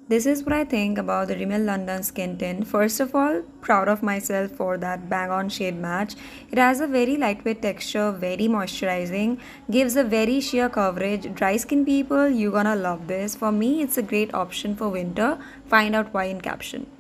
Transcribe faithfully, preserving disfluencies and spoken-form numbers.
This is what I think about the Rimmel London skin tint. First of all, proud of myself for that bang on shade match. It has a very lightweight texture, very moisturizing, gives a very sheer coverage. Dry skin people, you're gonna love this. For me, it's a great option for winter. Find out why in caption.